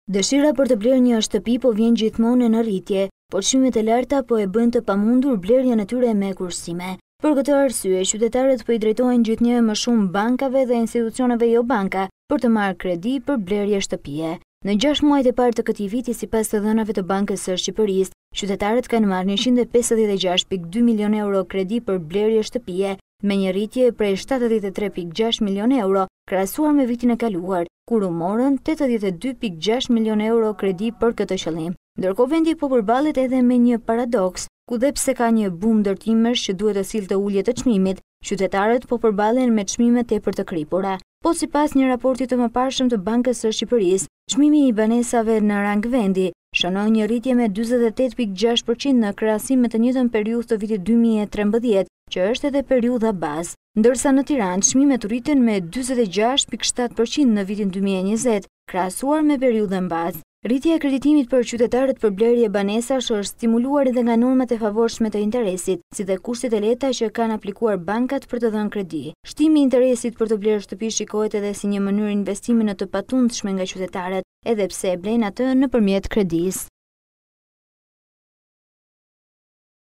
Dëshira për të blerë një shtëpi po vjen gjithmonë në rritje, por çmimet e larta po e bëjnë të pamundur blerjen e tyre me kursime. Për këtë arsye, qytetarët po I drejtohen gjithnjë më shumë bankave dhe institucioneve jo-banka për të marrë kredi për blerje shtëpie. Në 6 muajt e parë të këtij viti, sipas të dhënave të Bankës së Shqipërisë, qytetarët kanë marrë 156,2 milion euro kredi për blerje shtëpie, me një rritje prej 73,6 milion euro krahasuar me vitin e kaluar, kur u morën 82,6 milion euro kredi për këtë qëllim. Ndërkohë vendi po përballet edhe me një paradoks, ku dhe pse ka një bum ndërtimesh që duhet të sillte ulje të çmimit, qytetarët po përballen me çmime tepër të kripura. Po sipas një raporti të mëparshëm të Bankës së Shqipërisë, çmimi I banesave në rang vendi shënon një rritje me 48,6% në krahasim me të njëjtën periudhë të vitit 2013, që është edhe periudha bazë, ndërsa në Tiranë çmimet rriten me 46,7% në vitin 2020, krahasuar me periudhën bazë. Rritja e kreditimit për qytetarët për blerje banesash është stimuluar edhe nga normat e favorshme të interesit, si dhe kushtet e lehta që kanë aplikuar bankat për të dhënë kredi. Shtimi I interesit për të blerë shtëpi shikohet edhe si një mënyrë investimi në të patundshme nga qytetarët, edhe pse e blejnë atë nëpërmjet kredisë.